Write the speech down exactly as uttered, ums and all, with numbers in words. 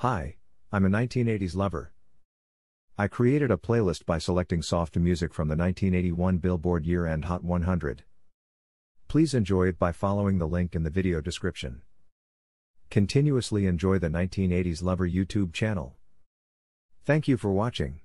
Hi, I'm a nineteen eighties lover. I created a playlist by selecting soft music from the nineteen eighty-one Billboard Year-End Hot one hundred. Please enjoy it by following the link in the video description. Continuously enjoy the nineteen eighties Lover YouTube channel. Thank you for watching.